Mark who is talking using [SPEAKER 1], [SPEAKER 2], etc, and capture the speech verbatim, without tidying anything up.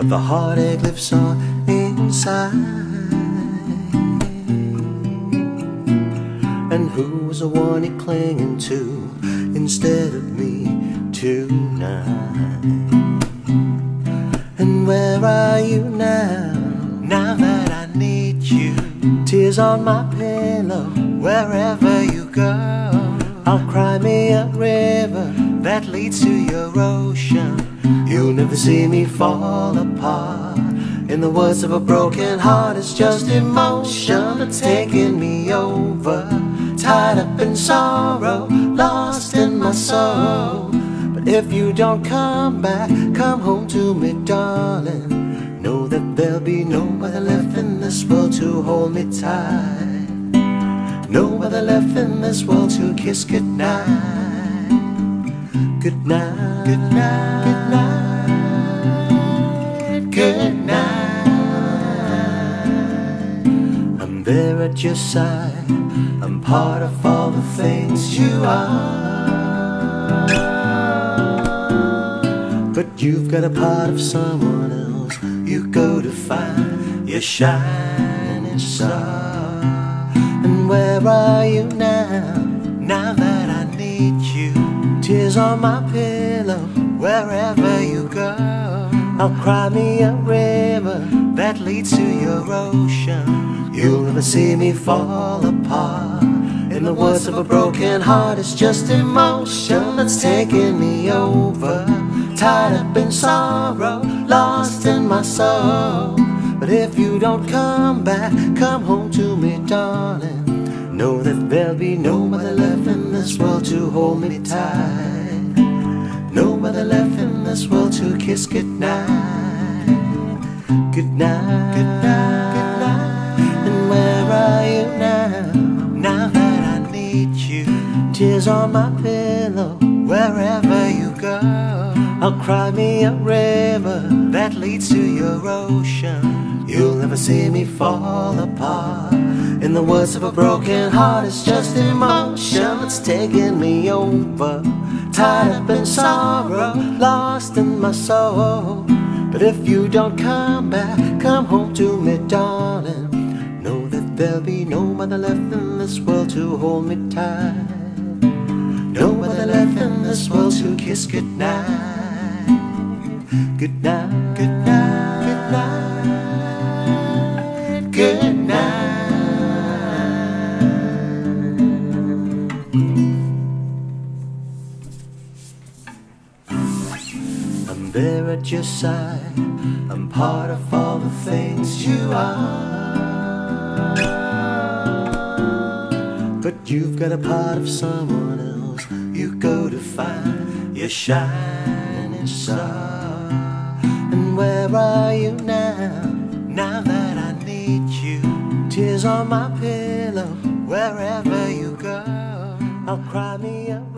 [SPEAKER 1] but the heartache lives on inside. And who's the one you're clinging to instead of me tonight? And where are you now, now that I need you? Tears on my pillow, wherever you go. I'll cry me a river that leads to your ocean. You'll never see me fall apart. In the words of a broken heart, it's just emotion that's taking me over. Tied up in sorrow, lost in my soul. But if you don't come back, come home to me, darling, know that there'll be nobody left in this world to hold me tight. Nobody left in this world to kiss goodnight. Good night, good night, good night, good night. I'm there at your side, I'm part of all the things you are. But you've got a part of someone else you go to find your shining star. And where are you now, now that I need you? Tears on my pillow, wherever you go. I'll cry me a river that leads to your ocean. You'll never see me fall apart. In the words of a broken heart, it's just emotion that's taking me over. Tied up in sorrow, lost in my soul. But if you don't come back, come home to me, darling, know that there'll be nobody left in this world to hold me tight. Nobody left in this world to kiss goodnight. Good night, good night, good night. And where are you now, now that I need you? Tears on my pillow, wherever you go. I'll cry me a river that leads to your ocean. You'll never see me fall apart. In the words of a broken heart, it's just emotion that's taking me over. Tied up in sorrow, lost in my soul. But if you don't come back, come home to me, darling, know that there'll be nobody left in this world to hold me tight. Nobody left in this world to kiss goodnight. Good night, good night, good night, good night. I'm there at your side, I'm part of all the things you are. But you've got a part of someone else you go to find your shining star. And where are you now, now that I need you? Tears on my pillow, wherever you go. I'll cry me a